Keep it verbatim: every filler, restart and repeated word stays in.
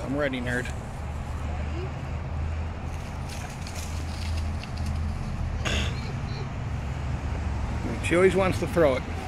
I'm ready, nerd. She always wants to throw it.